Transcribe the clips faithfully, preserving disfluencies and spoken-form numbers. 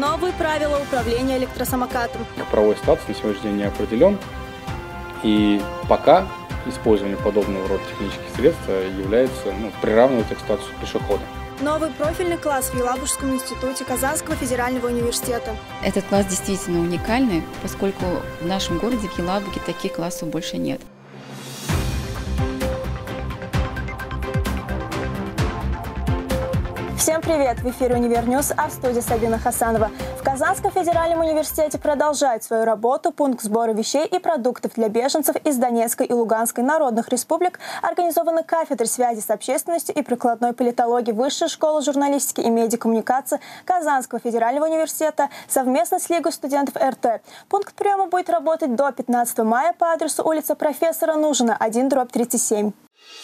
Новые правила управления электросамокатом. Правовой статус на сегодняшний день не определен, и пока использование подобного рода технических средств является, ну, приравнивается к статусу пешехода. Новый профильный класс в Елабужском институте Казанского федерального университета. Этот класс действительно уникальный, поскольку в нашем городе, в Елабуге, таких классов больше нет. Всем привет! В эфире «Универньюз», а в студии Сабина Хасанова. В Казанском федеральном университете продолжает свою работу пункт сбора вещей и продуктов для беженцев из Донецкой и Луганской народных республик, организованный кафедрой связи с общественностью и прикладной политологии Высшей школы журналистики и медиакоммуникации Казанского федерального университета совместно с Лигой студентов эр тэ. Пункт приема будет работать до пятнадцатого мая по адресу улица профессора Нужина, один дробь тридцать семь.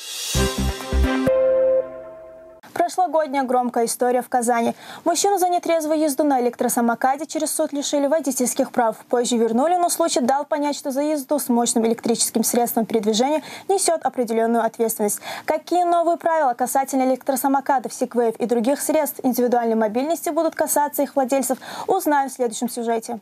Прошлогодняя громкая история в Казани. Мужчину за нетрезвую езду на электросамокаде через суд лишили водительских прав. Позже вернули, но случай дал понять, что за езду с мощным электрическим средством передвижения несет определенную ответственность. Какие новые правила касательно электросамокадов, сигвеев и других средств индивидуальной мобильности будут касаться их владельцев, узнаем в следующем сюжете.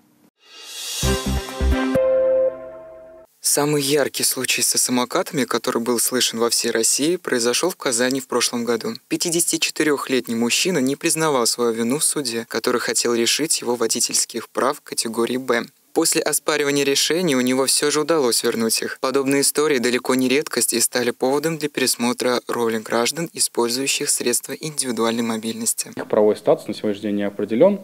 Самый яркий случай со самокатами, который был слышен во всей России, произошел в Казани в прошлом году. пятидесятичетырёхлетний мужчина не признавал свою вину в суде, который хотел лишить его водительских прав категории «Б». После оспаривания решения у него все же удалось вернуть их. Подобные истории далеко не редкость и стали поводом для пересмотра роли граждан, использующих средства индивидуальной мобильности. Правовой статус на сегодняшний день не определен,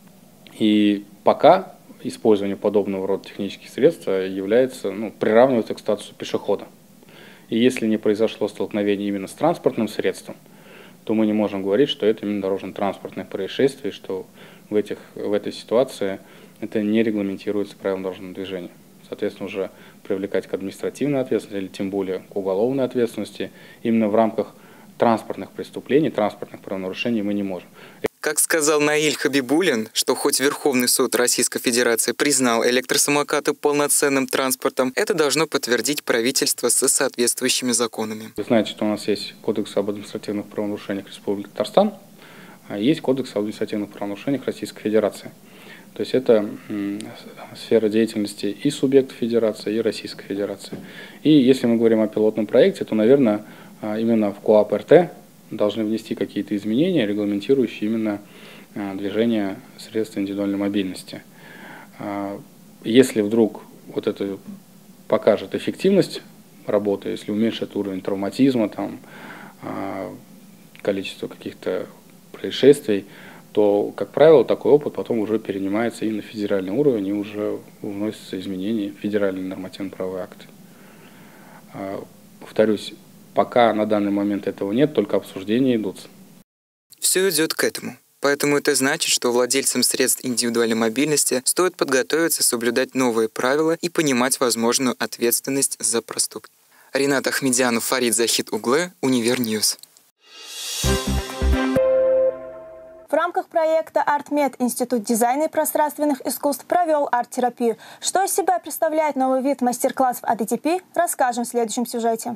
и пока использование подобного рода технических средств является, ну, приравнивается к статусу пешехода. И если не произошло столкновение именно с транспортным средством, то мы не можем говорить, что это именно дорожно-транспортное происшествие, что в, этих, в этой ситуации это не регламентируется правилом дорожного движения. Соответственно, уже привлекать к административной ответственности или тем более к уголовной ответственности именно в рамках транспортных преступлений, транспортных правонарушений мы не можем. Как сказал Наиль Хабибулин, что хоть Верховный суд Российской Федерации признал электросамокаты полноценным транспортом, это должно подтвердить правительство со соответствующими законами. Вы знаете, что у нас есть Кодекс об административных правонарушениях Республики Татарстан, а есть Кодекс об административных правонарушениях Российской Федерации. То есть это сфера деятельности и субъектов Федерации, и Российской Федерации. И если мы говорим о пилотном проекте, то, наверное, именно в КоАП эр тэ должны внести какие-то изменения, регламентирующие именно движение средств индивидуальной мобильности. Если вдруг вот это покажет эффективность работы, если уменьшит уровень травматизма, там, количество каких-то происшествий, то, как правило, такой опыт потом уже перенимается и на федеральный уровень, и уже вносятся изменения в федеральные нормативно-правовые акты. Повторюсь, пока на данный момент этого нет, только обсуждения идут. Все идет к этому. Поэтому это значит, что владельцам средств индивидуальной мобильности стоит подготовиться, соблюдать новые правила и понимать возможную ответственность за проступки. Ринат Ахмедянов, Фарид Захид-Углы, Универньюз. В рамках проекта «Артмед» Институт дизайна и пространственных искусств провел арт-терапию. Что из себя представляет новый вид мастер-классов от и ти пи, расскажем в следующем сюжете.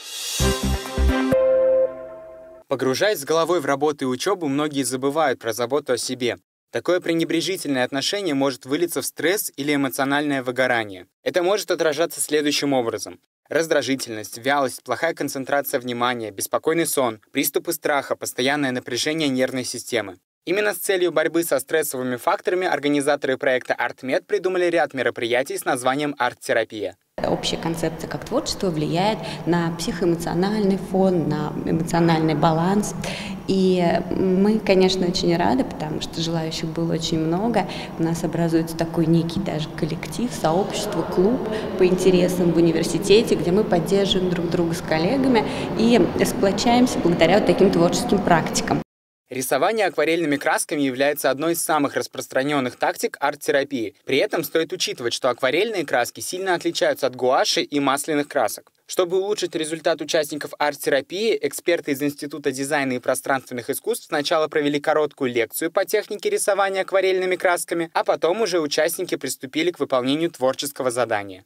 Погружаясь с головой в работу и учебу, многие забывают про заботу о себе. Такое пренебрежительное отношение может вылиться в стресс или эмоциональное выгорание. Это может отражаться следующим образом. Раздражительность, вялость, плохая концентрация внимания, беспокойный сон, приступы страха, постоянное напряжение нервной системы. Именно с целью борьбы со стрессовыми факторами организаторы проекта «Артмед» придумали ряд мероприятий с названием «Арт-терапия». Общая концепция как творчество влияет на психоэмоциональный фон, на эмоциональный баланс. И мы, конечно, очень рады, потому что желающих было очень много. У нас образуется такой некий даже коллектив, сообщество, клуб по интересам в университете, где мы поддерживаем друг друга с коллегами и сплочаемся благодаря вот таким творческим практикам. Рисование акварельными красками является одной из самых распространенных тактик арт-терапии. При этом стоит учитывать, что акварельные краски сильно отличаются от гуаши и масляных красок. Чтобы улучшить результат участников арт-терапии, эксперты из Института дизайна и пространственных искусств сначала провели короткую лекцию по технике рисования акварельными красками, а потом уже участники приступили к выполнению творческого задания.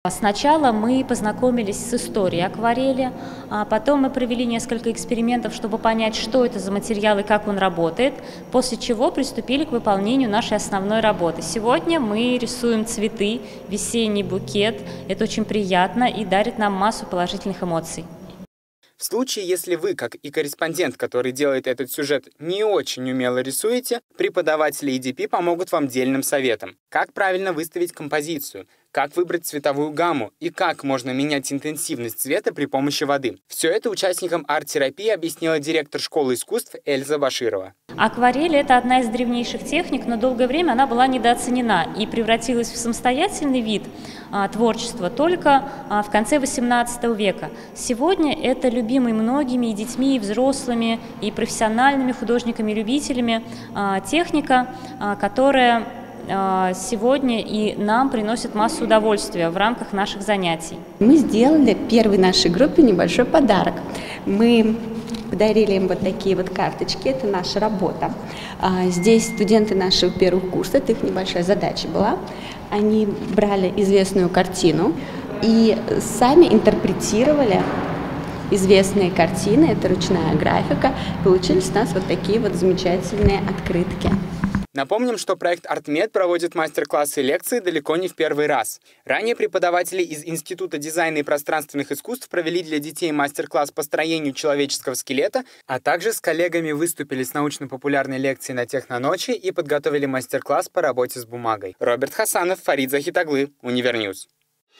Сначала мы познакомились с историей акварели, а потом мы провели несколько экспериментов, чтобы понять, что это за материал и как он работает, после чего приступили к выполнению нашей основной работы. Сегодня мы рисуем цветы, весенний букет. Это очень приятно и дарит нам массу положительных эмоций. В случае, если вы, как и корреспондент, который делает этот сюжет, не очень умело рисуете, преподаватели и ди пи помогут вам дельным советом. Как правильно выставить композицию, как выбрать цветовую гамму и как можно менять интенсивность цвета при помощи воды. Все это участникам арт-терапии объяснила директор школы искусств Эльза Баширова. Акварель – это одна из древнейших техник, но долгое время она была недооценена и превратилась в самостоятельный вид а, творчества только а, в конце восемнадцатого века. Сегодня это любимый многими и детьми, и взрослыми, и профессиональными художниками-любителями а, техника, а, которая а, сегодня и нам приносит массу удовольствия в рамках наших занятий. Мы сделали первой нашей группе небольшой подарок. Мы подарили им вот такие вот карточки, это наша работа. Здесь студенты нашего первого курса, это их небольшая задача была. Они брали известную картину и сами интерпретировали известные картины, это ручная графика. Получились у нас вот такие вот замечательные открытки. Напомним, что проект «Артмед» проводит мастер-классы и лекции далеко не в первый раз. Ранее преподаватели из Института дизайна и пространственных искусств провели для детей мастер-класс по строению человеческого скелета, а также с коллегами выступили с научно-популярной лекцией на Техноночи и подготовили мастер-класс по работе с бумагой. Роберт Хасанов, Фарид Захитаглы, Универньюз.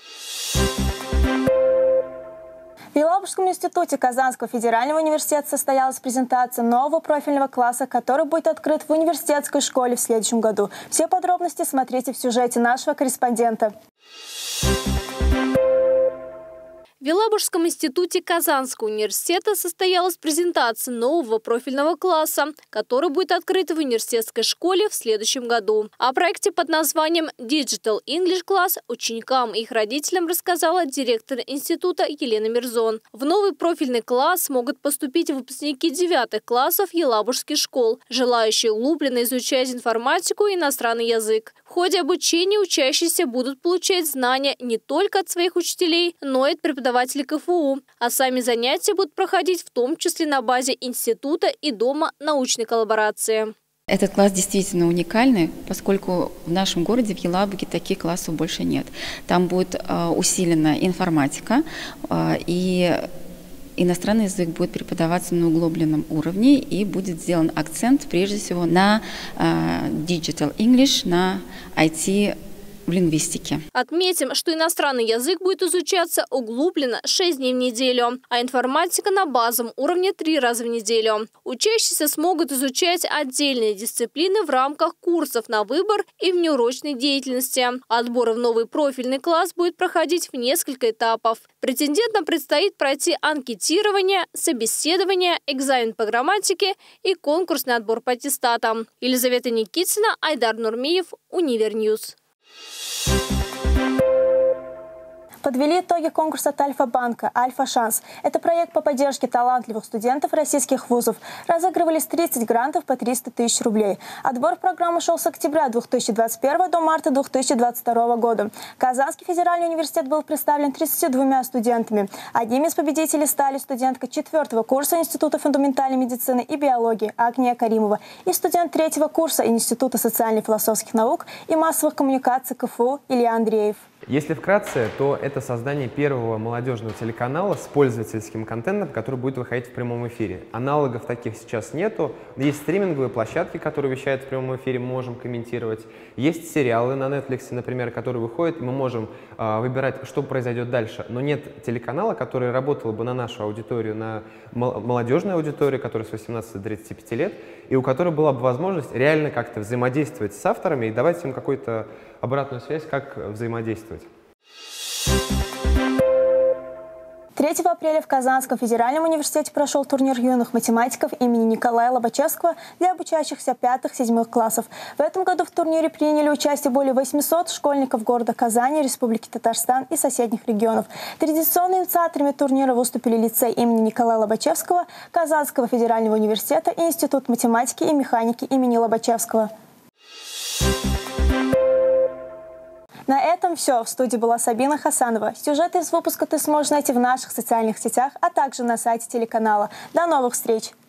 В Елабужском институте Казанского федерального университета состоялась презентация нового профильного класса, который будет открыт в университетской школе в следующем году. Все подробности смотрите в сюжете нашего корреспондента. В Елабужском институте Казанского университета состоялась презентация нового профильного класса, который будет открыт в университетской школе в следующем году. О проекте под названием Digital English Class ученикам и их родителям рассказала директор института Елена Мирзон. В новый профильный класс могут поступить выпускники девятых классов елабужских школ, желающие углубленно изучать информатику и иностранный язык. В ходе обучения учащиеся будут получать знания не только от своих учителей, но и от преподавателей ка эф у, а сами занятия будут проходить в том числе на базе института и дома научной коллаборации. Этот класс действительно уникальный, поскольку в нашем городе, в Елабуге, таких классов больше нет. Там будет э, усилена информатика э, и иностранный язык будет преподаваться на углубленном уровне и будет сделан акцент прежде всего на э, Digital English, на ай ти в лингвистике. Отметим, что иностранный язык будет изучаться углубленно шесть дней в неделю, а информатика на базовом уровне три раза в неделю. Учащиеся смогут изучать отдельные дисциплины в рамках курсов на выбор и внеурочной деятельности. Отбор в новый профильный класс будет проходить в несколько этапов. Претендентам предстоит пройти анкетирование, собеседование, экзамен по грамматике и конкурсный отбор по аттестатам. Елизавета Никитина, Айдар Нурмиев, Универньюз. Подвели итоги конкурса от Альфа-банка «Альфа-шанс». Это проект по поддержке талантливых студентов российских вузов. Разыгрывались тридцать грантов по триста тысяч рублей. Отбор программы шел с октября две тысячи двадцать первого до марта две тысячи двадцать второго года. Казанский федеральный университет был представлен тридцатью двумя студентами. Одними из победителей стали студентка четвертого курса Института фундаментальной медицины и биологии Агния Каримова и студент третьего курса Института социально-философских наук и массовых коммуникаций ка эф у Илья Андреев. Если вкратце, то это создание первого молодежного телеканала с пользовательским контентом, который будет выходить в прямом эфире. Аналогов таких сейчас нету. Есть стриминговые площадки, которые вещают в прямом эфире, мы можем комментировать. Есть сериалы на Netflix, например, которые выходят, и мы можем э, выбирать, что произойдет дальше. Но нет телеканала, который работал бы на нашу аудиторию, на молодежную аудиторию, которая с восемнадцати до тридцати пяти лет, и у которой была бы возможность реально как-то взаимодействовать с авторами и давать им какую-то обратную связь, как взаимодействовать. третьего апреля в Казанском федеральном университете прошел турнир юных математиков имени Николая Лобачевского для обучающихся пятых-седьмых классов. В этом году в турнире приняли участие более восьмисот школьников города Казани, Республики Татарстан и соседних регионов. Традиционными инициаторами турнира выступили лицей имени Николая Лобачевского, Казанского федерального университета и Институт математики и механики имени Лобачевского. На этом все. В студии была Сабина Хасанова. Сюжеты из выпуска ты сможешь найти в наших социальных сетях, а также на сайте телеканала. До новых встреч!